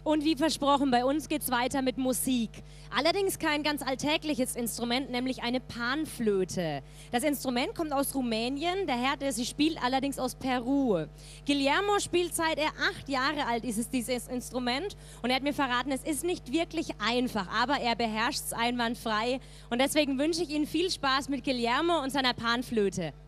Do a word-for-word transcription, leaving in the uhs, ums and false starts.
Und wie versprochen, bei uns geht es weiter mit Musik. Allerdings kein ganz alltägliches Instrument, nämlich eine Panflöte. Das Instrument kommt aus Rumänien, der Herr, der sie spielt, allerdings aus Peru. Guillermo spielt seit er acht Jahre alt ist es dieses Instrument und er hat mir verraten, es ist nicht wirklich einfach, aber er beherrscht es einwandfrei und deswegen wünsche ich Ihnen viel Spaß mit Guillermo und seiner Panflöte.